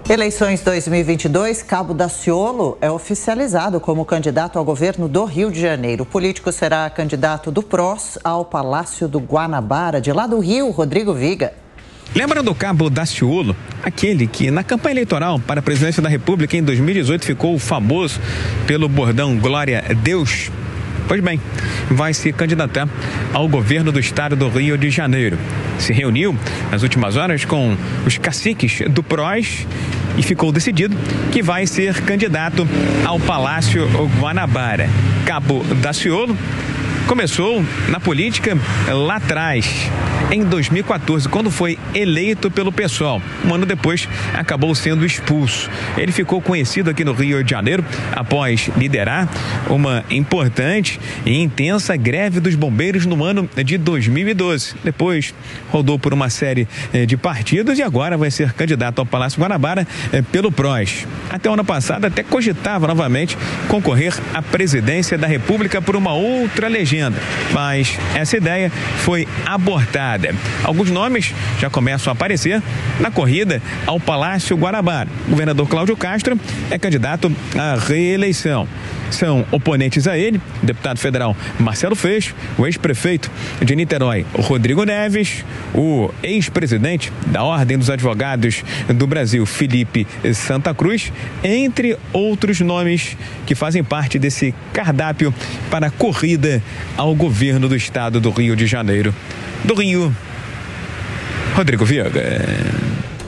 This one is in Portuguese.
Eleições 2022, Cabo Daciolo é oficializado como candidato ao governo do Rio de Janeiro. O político será candidato do PROS ao Palácio do Guanabara, de lá do Rio, Rodrigo Viga. Lembra do Cabo Daciolo? Aquele que na campanha eleitoral para a presidência da República em 2018 ficou famoso pelo bordão Glória a Deus? Pois bem, vai se candidatar ao governo do estado do Rio de Janeiro. Se reuniu nas últimas horas com os caciques do PROS e ficou decidido que vai ser candidato ao Palácio Guanabara. Cabo Daciolo começou na política lá atrás, em 2014, quando foi eleito pelo PSOL. Um ano depois, acabou sendo expulso. Ele ficou conhecido aqui no Rio de Janeiro após liderar uma importante e intensa greve dos bombeiros no ano de 2012. Depois, rodou por uma série de partidos e agora vai ser candidato ao Palácio Guanabara pelo PROS. Até o ano passado, até cogitava novamente concorrer à presidência da República por uma outra legenda, mas essa ideia foi abortada. Alguns nomes já começam a aparecer na corrida ao Palácio Guanabara. O governador Cláudio Castro é candidato à reeleição. São oponentes a ele, o deputado federal Marcelo Freixo, o ex-prefeito de Niterói, Rodrigo Neves, o ex-presidente da Ordem dos Advogados do Brasil, Felipe Santa Cruz, entre outros nomes que fazem parte desse cardápio para a corrida ao governo do estado do Rio de Janeiro. Do Rio, Rodrigo Viga.